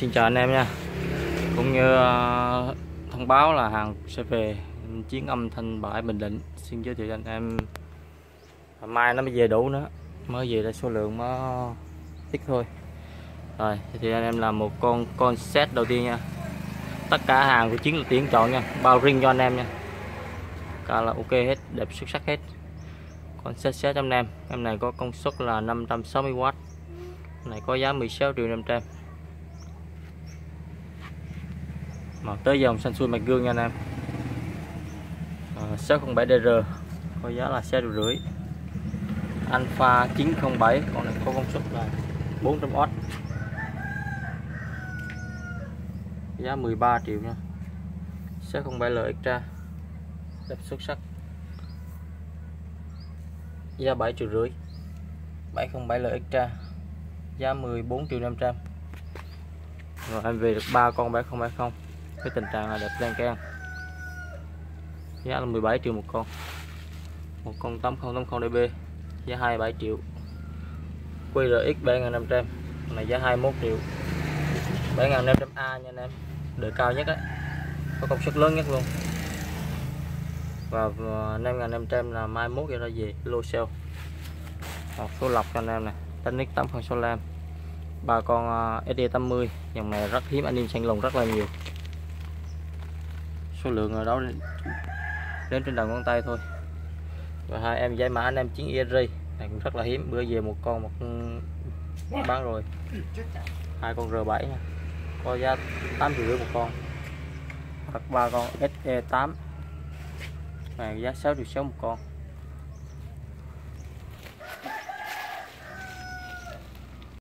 Xin chào anh em nha. Cũng như thông báo là hàng sẽ về Chiến Âm Thanh Bãi Bình Định. Xin giới thiệu cho anh em, mai nó mới về đủ nữa, mới về là số lượng mới ít thôi. Rồi thì anh em làm một con set đầu tiên nha. Tất cả hàng của Chiến là Tiến chọn nha, bao riêng cho anh em nha. Cả là ok hết, đẹp xuất sắc hết. Con set cho anh em này có công suất là 560W, này có giá 16.500.000. Màu tới dòng xanh xuôi mặt gương nha anh em. 607DR có giá là 6.500.000. Alpha 907 con này có công suất là 400W, giá 13 triệu nha. 607L Extra đẹp xuất sắc, giá 7.500.000. 707L Extra giá 14.500.000. Rồi em về được 3 con 7070 với tình trạng là đẹp lan can, giá là 17 triệu một con. Một con 8080 DB giá 27 triệu. QRX 3500 này giá 21 triệu. 7500A nha anh em, đời cao nhất á, có công suất lớn nhất luôn. Và 5500 là mai mốt cho nó về lô sale. Một số lọc cho anh em này, Technic 8065, 3 con SD80, dòng này rất hiếm, anh em săn lùng rất là nhiều, số lượng ở đó đến trên đầu ngón tay thôi. Và hai em dây mã anh em Chiến ESG này cũng rất là hiếm, bữa về một con bán rồi. Hai con R7 nha, có giá 8.500.000 một con. Hoặc 3 con SE8 này giá 6.600.000 một con.